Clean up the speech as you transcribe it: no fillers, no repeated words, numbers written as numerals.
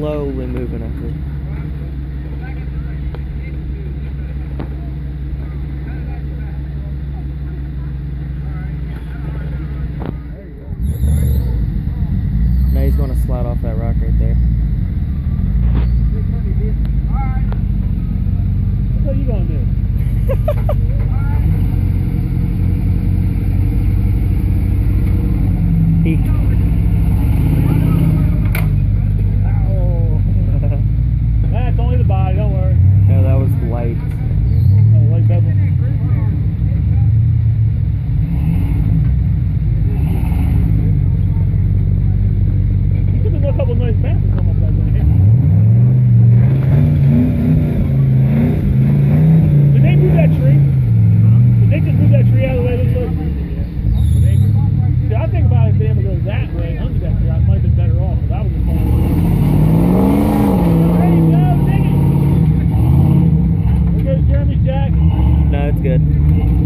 slowly moving up here. Now he's going to slide off that rock right there. What are you going to do? That's only the body, don't worry. No, that was light. Oh, light bezel. You could have a couple nice passes come up that way. Did they move that tree? Did they just move that tree out of the way? Looks like. See, I think about it being able to go that way under that tree. I might have been better off, but I was just going. There you go, dig it. There goes Jeremy's jack. No, it's good.